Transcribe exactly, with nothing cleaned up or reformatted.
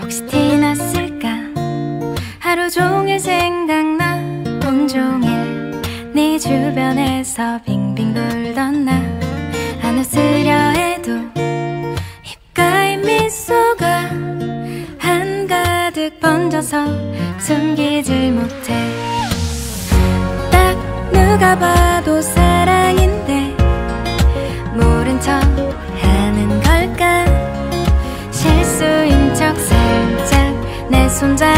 혹시 티났을까? 하루 종일 생각나. 온종일 네 주변에서 빙빙 돌던 나. 안 웃으려 해도 입가에 미소가 한가득 번져서 숨기질 못해. 딱 누가 봐도 사랑인데 모른 척 하는 걸까? 실수인 척 살짝 내 손잡